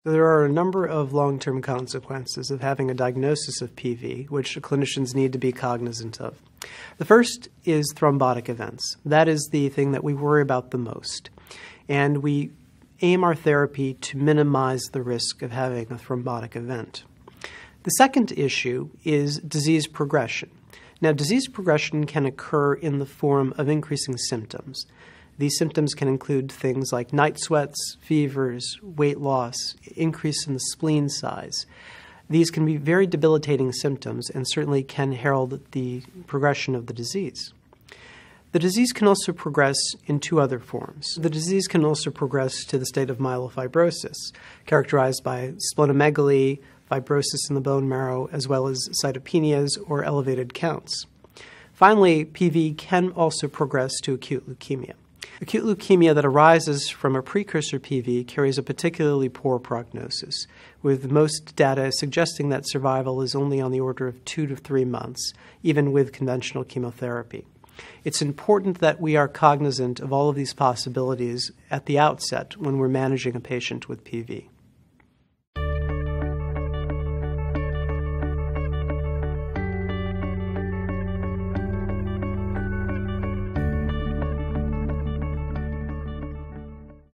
There are a number of long-term consequences of having a diagnosis of PV, which clinicians need to be cognizant of. The first is thrombotic events. That is the thing that we worry about the most. And we aim our therapy to minimize the risk of having a thrombotic event. The second issue is disease progression. Now, disease progression can occur in the form of increasing symptoms. These symptoms can include things like night sweats, fevers, weight loss, increase in the spleen size. These can be very debilitating symptoms and certainly can herald the progression of the disease. The disease can also progress in two other forms. The disease can also progress to the state of myelofibrosis, characterized by splenomegaly, fibrosis in the bone marrow, as well as cytopenias or elevated counts. Finally, PV can also progress to acute leukemia. Acute leukemia that arises from a precursor PV carries a particularly poor prognosis, with most data suggesting that survival is only on the order of 2 to 3 months, even with conventional chemotherapy. It's important that we are cognizant of all of these possibilities at the outset when we're managing a patient with PV.